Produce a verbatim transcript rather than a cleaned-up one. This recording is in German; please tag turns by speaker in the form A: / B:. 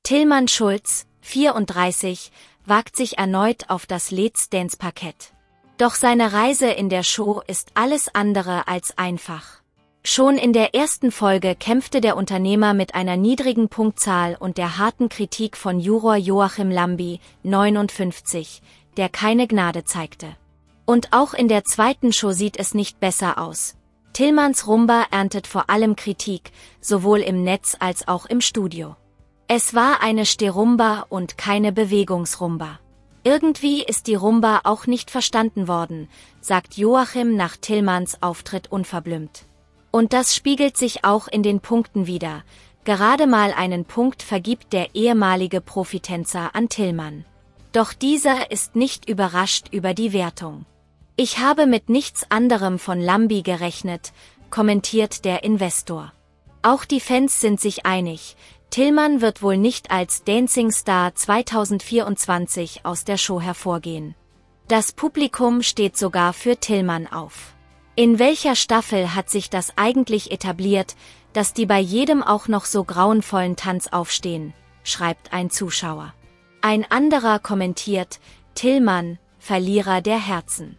A: Tillmann Schulz, vierunddreißig, wagt sich erneut auf das Let's Dance-Parkett. Doch seine Reise in der Show ist alles andere als einfach. Schon in der ersten Folge kämpfte der Unternehmer mit einer niedrigen Punktzahl und der harten Kritik von Juror Joachim Lambi, neunundfünfzig, der keine Gnade zeigte. Und auch in der zweiten Show sieht es nicht besser aus. Tillmanns Rumba erntet vor allem Kritik, sowohl im Netz als auch im Studio. Es war eine Stehrumba und keine Bewegungsrumba. Irgendwie ist die Rumba auch nicht verstanden worden, sagt Joachim nach Tillmanns Auftritt unverblümt. Und das spiegelt sich auch in den Punkten wider. Gerade mal einen Punkt vergibt der ehemalige Profitänzer an Tillmann. Doch dieser ist nicht überrascht über die Wertung. Ich habe mit nichts anderem von Lambi gerechnet, kommentiert der Investor. Auch die Fans sind sich einig, Tillmann wird wohl nicht als Dancing Star zweitausendvierundzwanzig aus der Show hervorgehen. Das Publikum steht sogar für Tillmann auf. In welcher Staffel hat sich das eigentlich etabliert, dass die bei jedem auch noch so grauenvollen Tanz aufstehen, schreibt ein Zuschauer. Ein anderer kommentiert, Tillmann, Verlierer der Herzen.